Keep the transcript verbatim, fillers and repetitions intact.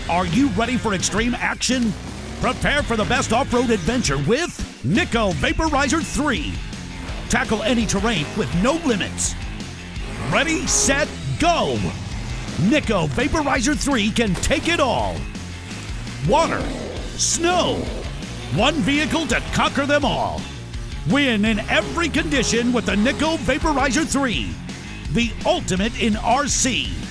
Are you ready for extreme action? Prepare for the best off-road adventure with Nikko VaporizR three. Tackle any terrain with no limits. Ready, set, go! Nikko VaporizR three can take it all. Water, snow, one vehicle to conquer them all. Win in every condition with the Nikko VaporizR three, the ultimate in R C.